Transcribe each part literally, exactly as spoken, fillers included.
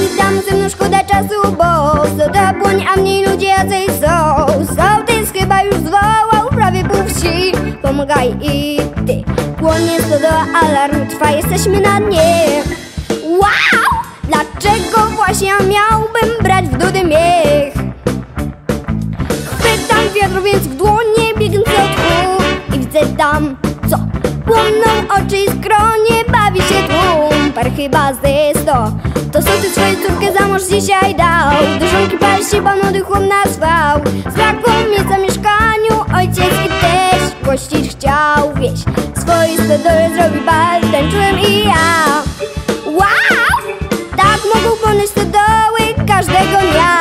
tam ze mną szkoda czasu, bo stodoła płonie, a mniej ludzie jacej są. Sołtys chyba już zwołał prawie pół wsi. Pomagaj i ty. Płonie stodoła, alarm trwa, jesteśmy na dnie. Wow! Dlaczego właśnie ja miałbym brać w dudy miech? Chwytam wiatr więc w dłonie, biegnę do tchu i widzę tam, co? Płoną oczy i skronie, bawi się tłum. Par chyba ze sto. To sołtys swoją córkę za mąż dzisiaj dał. Do żonki pal się, pan młody chłop nazwał. Zabrakło miejsca w mieszkaniu, ojciec i teść gościć chciał wieś. Swoje stodole zrobi bal, tańczyłem i ja. Wow! Tak mogą płonąć stodoły każdego dnia.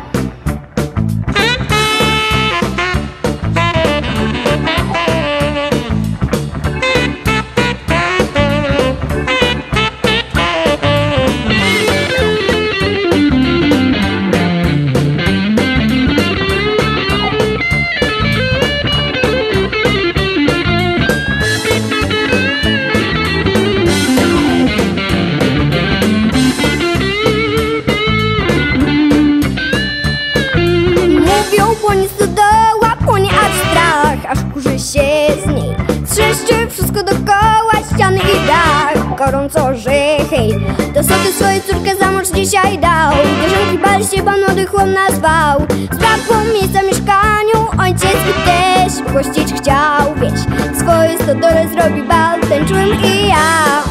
Płonie stodoła, płonie aż strach, aż kurzy się z niej. Trzeszczy wszystko dookoła, ściany i dach. Gorąco, że hej, to sołtys swoją córkę za mąż dzisiaj dał. Do żonki bal się, pan młody chłop nazwał. Zabrakło miejsca w mieszkaniu, ojciec i teść gościć chciał wieś. Swoje stodole zrobi bal, tańczyłem i ja.